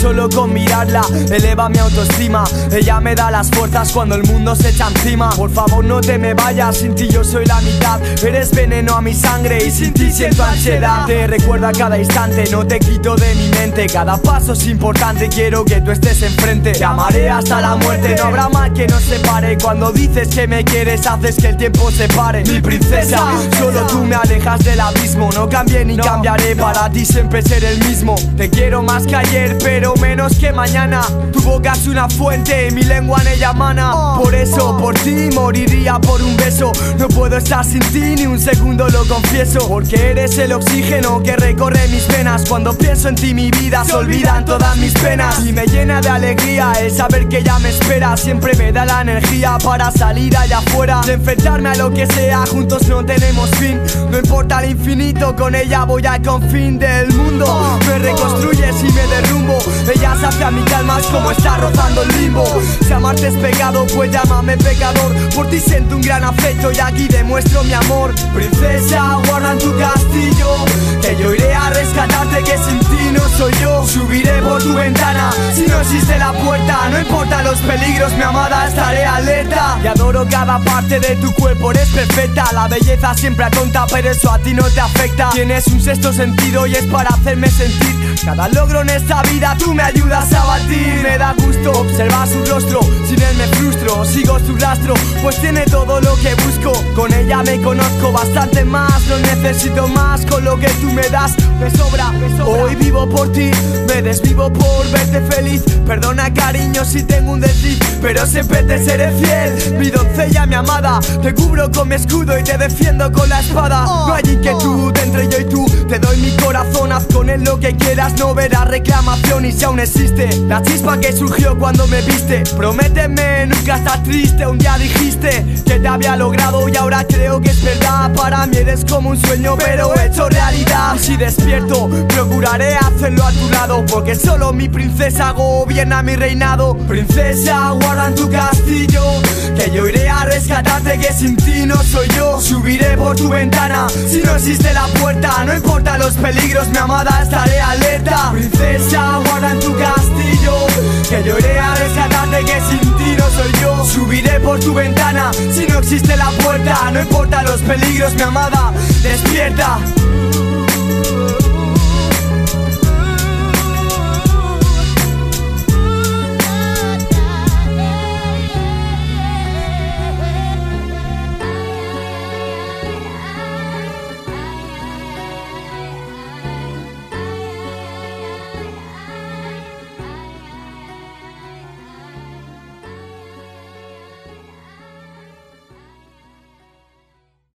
solo con mirarla eleva mi autoestima. Ella me da las fuerzas cuando el mundo se echa encima. Por favor no te me vayas, sin ti yo soy la mitad. Eres veneno a mi sangre y sin ti siento ansiedad. Te recuerdo a cada instante, no te quito de mi mente. Cada paso es importante, quiero que tú estés enfrente. Te amaré hasta la muerte, no habrá mal que nos separe. Cuando dices que me quieres, haces que el tiempo se pare. Mi princesa, solo tú me alejas del abismo. No cambié ni cambiaré, para ti siempre seré el mismo. Te quiero más que ayer, pero menos que mañana. Tu boca es una fuente, mi lengua en ella mana. Por eso, por ti, moriría por un beso. No puedo estar sin ti ni un segundo, lo confieso. Porque eres el oxígeno que recorre mis venas. Cuando pienso en ti mi vida se olvidan todas mis penas. Y me llena de alegría el saber que ella me espera. Siempre me da la energía para salir allá afuera, de enfrentarme a lo que sea, juntos no tenemos fin. No importa el infinito, con ella voy al confín del mundo. Me reconstruyes y me derrumbo. Ella sabe a mi calma, es como estar rozando el limbo. Si amarte es pecado, pues llámame pecador. Por ti siento un gran afecto y aquí demuestro mi amor. Princesa, guarda en tu castillo, que yo iré a rescatarte, que sin ti no soy yo. Subiré por tu ventana, si no existe la puerta. No importa los peligros, mi amada, estaré alerta. Y adoro cada parte de tu cuerpo, eres perfecta. La belleza siempre atonta, pero eso a ti no te afecta. Tienes un sexto sentido y es para hacerme sentir. Cada logro en esta vida tú me ayudas a batir. Me da gusto observar su rostro, sin él me frustro. Sigo su rastro, pues tiene todo lo que busco. Con ella me conozco bastante más, no necesito más. Con lo que tú me das me sobra, me sobra. Hoy vivo por ti, me desvivo por verte feliz. Perdona cariño si tengo un desliz, pero siempre te seré fiel. Mi doncella, mi amada, te cubro con mi escudo y te defiendo con la espada. No hay inquietud entre yo y tú, te doy mi corazón, haz con él lo que quieras. No verás reclamación y si aún existe la chispa que surgió cuando me viste. Prométeme nunca estar triste, un día dijiste que te había logrado y ahora creo que es verdad. Para mí eres como un sueño pero hecho realidad. Si despierto procuraré hacerlo a tu lado, porque solo mi princesa gobierna mi reinado. Princesa, guarda en tu castillo, que yo iré a rescatarte, que sin ti no soy yo. Subiré por tu ventana, si no existe la puerta. No importa los peligros, mi amada, estaré alerta. Princesa, guarda en tu castillo, que yo iré a rescatarte, que sin ti no soy yo. Subiré por tu ventana, si no existe la puerta. No importa los peligros, mi amada, despierta.